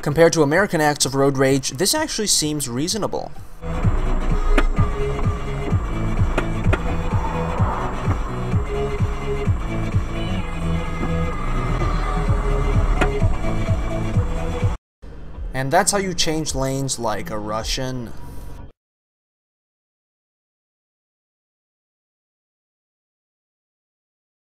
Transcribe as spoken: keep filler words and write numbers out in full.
Compared to American acts of road rage, this actually seems reasonable. And that's how you change lanes like a Russian.